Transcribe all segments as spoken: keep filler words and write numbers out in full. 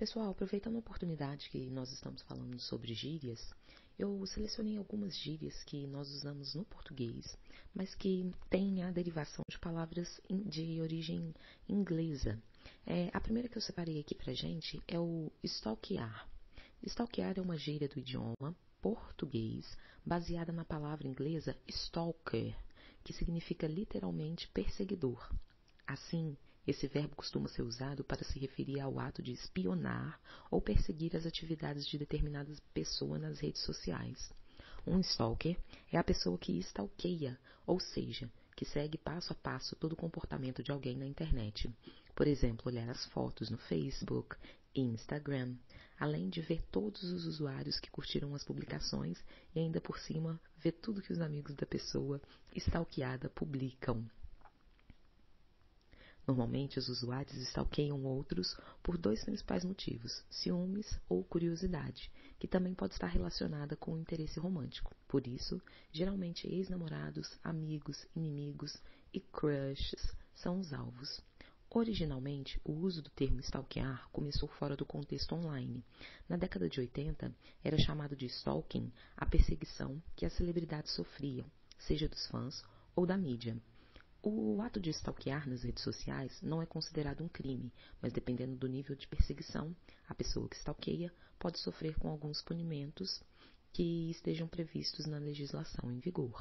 Pessoal, aproveitando a oportunidade que nós estamos falando sobre gírias, eu selecionei algumas gírias que nós usamos no português, mas que têm a derivação de palavras de origem inglesa. É, a primeira que eu separei aqui pra gente é o stalkear. Stalkear é uma gíria do idioma português baseada na palavra inglesa stalker, que significa literalmente perseguidor. Assim, esse verbo costuma ser usado para se referir ao ato de espionar ou perseguir as atividades de determinada pessoa nas redes sociais. Um stalker é a pessoa que stalkeia, ou seja, que segue passo a passo todo o comportamento de alguém na internet. Por exemplo, olhar as fotos no Facebook e Instagram, além de ver todos os usuários que curtiram as publicações e ainda por cima ver tudo que os amigos da pessoa stalkeada publicam. Normalmente, os usuários stalkeiam outros por dois principais motivos, ciúmes ou curiosidade, que também pode estar relacionada com o interesse romântico. Por isso, geralmente ex-namorados, amigos, inimigos e crushes são os alvos. Originalmente, o uso do termo stalkear começou fora do contexto online. Na década de oitenta, era chamado de stalking a perseguição que as celebridades sofriam, seja dos fãs ou da mídia. O ato de stalkear nas redes sociais não é considerado um crime, mas dependendo do nível de perseguição, a pessoa que stalkeia pode sofrer com alguns punimentos que estejam previstos na legislação em vigor.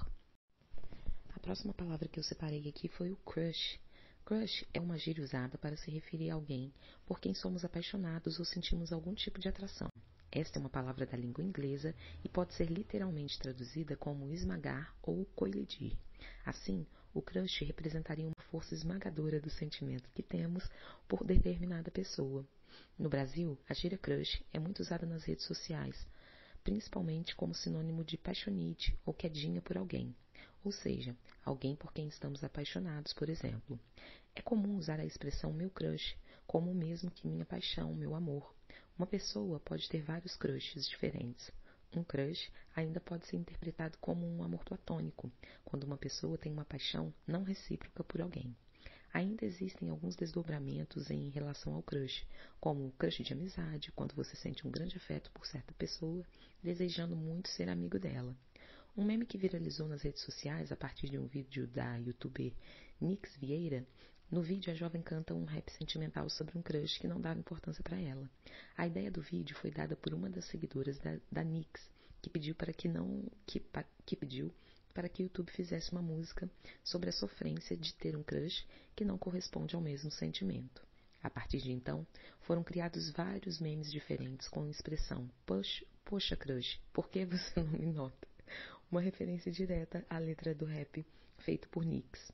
A próxima palavra que eu separei aqui foi o crush. Crush é uma gíria usada para se referir a alguém por quem somos apaixonados ou sentimos algum tipo de atração. Esta é uma palavra da língua inglesa e pode ser literalmente traduzida como esmagar ou colidir. Assim, o crush representaria uma força esmagadora do sentimento que temos por determinada pessoa. No Brasil, a gíria crush é muito usada nas redes sociais, principalmente como sinônimo de paixonite ou quedinha por alguém, ou seja, alguém por quem estamos apaixonados, por exemplo. É comum usar a expressão meu crush como o mesmo que minha paixão, meu amor. Uma pessoa pode ter vários crushes diferentes. Um crush ainda pode ser interpretado como um amor platônico, quando uma pessoa tem uma paixão não recíproca por alguém. Ainda existem alguns desdobramentos em relação ao crush, como o crush de amizade, quando você sente um grande afeto por certa pessoa, desejando muito ser amigo dela. Um meme que viralizou nas redes sociais a partir de um vídeo da youtuber Nix Vieira. No vídeo, a jovem canta um rap sentimental sobre um crush que não dava importância para ela. A ideia do vídeo foi dada por uma das seguidoras da, da Nix, que pediu para que não que, que pediu para que o YouTube fizesse uma música sobre a sofrência de ter um crush que não corresponde ao mesmo sentimento. A partir de então, foram criados vários memes diferentes com a expressão Poxa, poxa crush, por que você não me nota? Uma referência direta à letra do rap feito por Nix.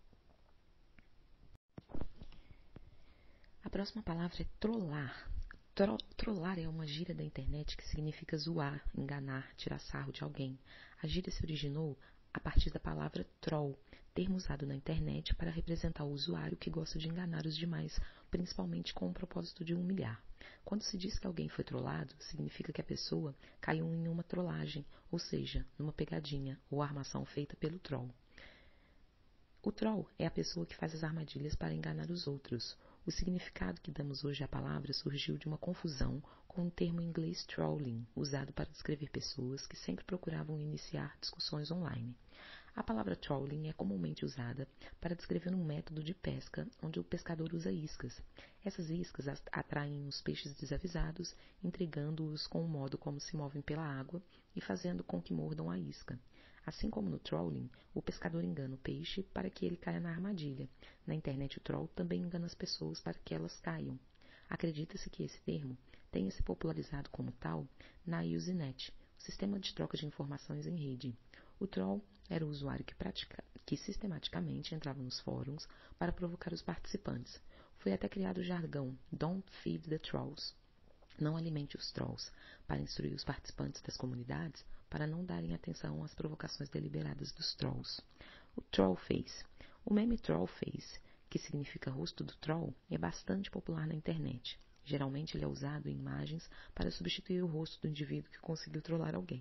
A próxima palavra é trollar. Tro trollar é uma gíria da internet que significa zoar, enganar, tirar sarro de alguém. A gíria se originou a partir da palavra troll, termo usado na internet para representar o usuário que gosta de enganar os demais, principalmente com o propósito de humilhar. Quando se diz que alguém foi trollado, significa que a pessoa caiu em uma trollagem, ou seja, numa pegadinha ou armação feita pelo troll. O troll é a pessoa que faz as armadilhas para enganar os outros. O significado que damos hoje à palavra surgiu de uma confusão com o termo em inglês trolling, usado para descrever pessoas que sempre procuravam iniciar discussões online. A palavra trolling é comumente usada para descrever um método de pesca onde o pescador usa iscas. Essas iscas atraem os peixes desavisados, intrigando-os com o modo como se movem pela água e fazendo com que mordam a isca. Assim como no trolling, o pescador engana o peixe para que ele caia na armadilha. Na internet, o troll também engana as pessoas para que elas caiam. Acredita-se que esse termo tenha se popularizado como tal na Usenet, o sistema de troca de informações em rede. O troll era o usuário que, pratica, que sistematicamente entrava nos fóruns para provocar os participantes. Foi até criado o jargão Don't feed the trolls. Não alimente os trolls, para instruir os participantes das comunidades para não darem atenção às provocações deliberadas dos trolls. O trollface. O meme trollface, que significa rosto do troll, é bastante popular na internet. Geralmente ele é usado em imagens para substituir o rosto do indivíduo que conseguiu trollar alguém.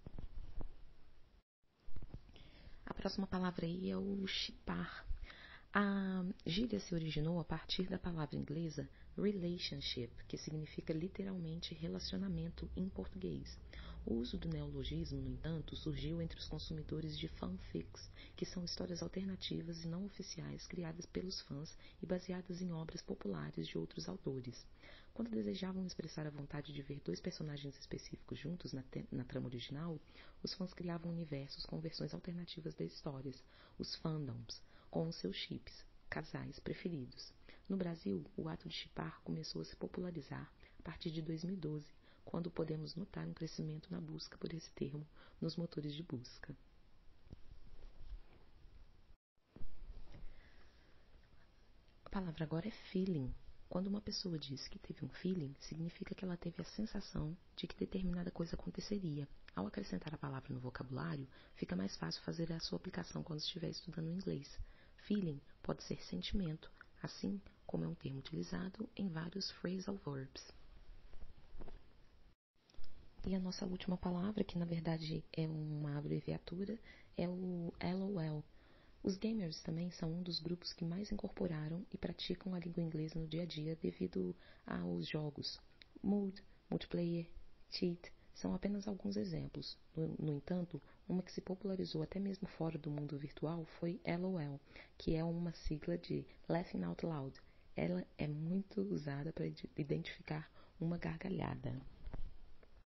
A próxima palavra aí é o shippar. A gíria se originou a partir da palavra inglesa relationship, que significa literalmente relacionamento em português. O uso do neologismo, no entanto, surgiu entre os consumidores de fanfics, que são histórias alternativas e não oficiais criadas pelos fãs e baseadas em obras populares de outros autores. Quando desejavam expressar a vontade de ver dois personagens específicos juntos na, na trama original, os fãs criavam universos com versões alternativas das histórias, os fandoms, com os seus chips, casais preferidos. No Brasil, o ato de shippar começou a se popularizar a partir de dois mil e doze, quando podemos notar um crescimento na busca por esse termo nos motores de busca. A palavra agora é feeling. Quando uma pessoa diz que teve um feeling, significa que ela teve a sensação de que determinada coisa aconteceria. Ao acrescentar a palavra no vocabulário, fica mais fácil fazer a sua aplicação quando estiver estudando inglês. Feeling pode ser sentimento, assim como é um termo utilizado em vários phrasal verbs. E a nossa última palavra, que na verdade é uma abreviatura, é o LOL. Os gamers também são um dos grupos que mais incorporaram e praticam a língua inglesa no dia a dia devido aos jogos. Mood, multiplayer, cheat são apenas alguns exemplos. No, no entanto, uma que se popularizou até mesmo fora do mundo virtual foi LOL, que é uma sigla de Laughing Out Loud. Ela é muito usada para identificar uma gargalhada.